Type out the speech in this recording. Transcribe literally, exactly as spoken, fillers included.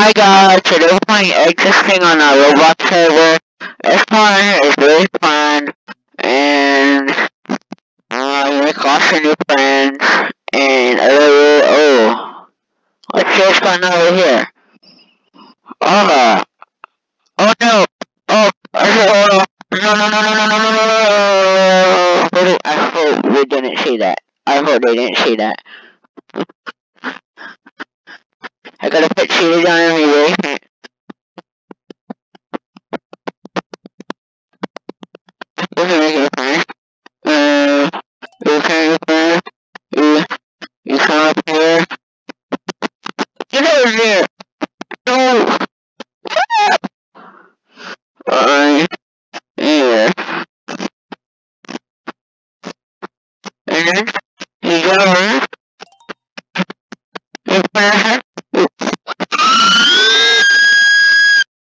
Hi guys, today we're playing Existing on a Roblox server. This one is really fun, and uh, you make lots of new friends, and oh, oh, let's see what's going on over here. Oh, oh no, oh, oh, no, no, no, no, no, no, no, no, no, I hope we didn't see that. I hope they didn't see that. I gotta put cheese on everything. This is making fun. Uh, you can fun. You, you come up here. Get over here. No.